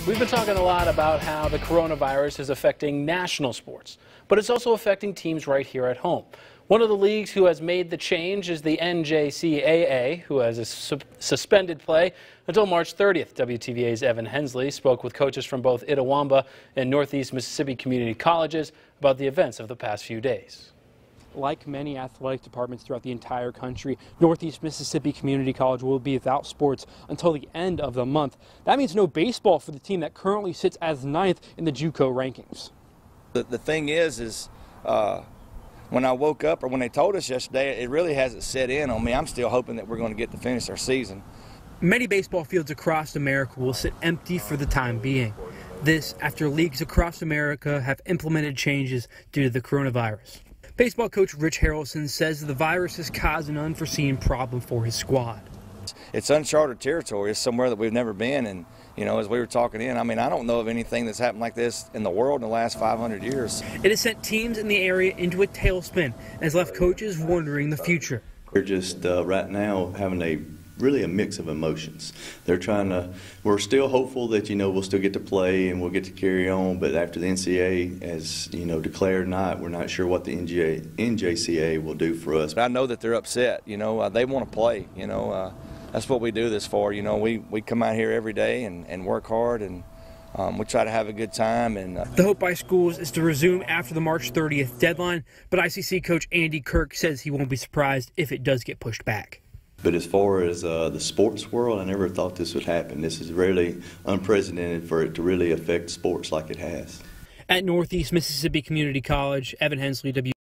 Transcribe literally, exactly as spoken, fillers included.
We've been talking a lot about how the coronavirus is affecting national sports, but it's also affecting teams right here at home. One of the leagues who has made the change is the N J C A A, who has a su suspended play until March thirtieth. W T V A's Evan Hensley spoke with coaches from both Itawamba and Northeast Mississippi Community Colleges about the events of the past few days. Like many athletic departments throughout the entire country, Northeast Mississippi Community College will be without sports until the end of the month. That means no baseball for the team that currently sits as ninth in the JUCO rankings. The, the thing is, is uh, when I woke up, or when they told us yesterday, it really hasn't set in on me. I'm still hoping that we're going to get to finish our season. Many baseball fields across America will sit empty for the time being. This after leagues across America have implemented changes due to the coronavirus. Baseball coach Rich Harrelson says the virus has caused an unforeseen problem for his squad. It's uncharted territory. It's somewhere that we've never been, and you know, as we were talking in, I mean, I don't know of anything that's happened like this in the world in the last five hundred years. It has sent teams in the area into a tailspin and has left coaches wondering the future. We're just uh, right now having a really a mix of emotions. They're trying to, we're still hopeful that, you know, we'll still get to play and we'll get to carry on, but after the N C A A has, you know, declared not, we're not sure what the N J C A A will do for us. I know that they're upset, you know, uh, they want to play, you know, uh, that's what we do this for, you know, we, we come out here every day and, and work hard, and um, we try to have a good time. And uh, the hope by schools is to resume after the March thirtieth deadline, but I C C coach Andy Kirk says he won't be surprised if it does get pushed back. But as far as uh, the sports world, I never thought this would happen. This is really unprecedented for it to really affect sports like it has. At Northeast Mississippi Community College, Evan Hensley, W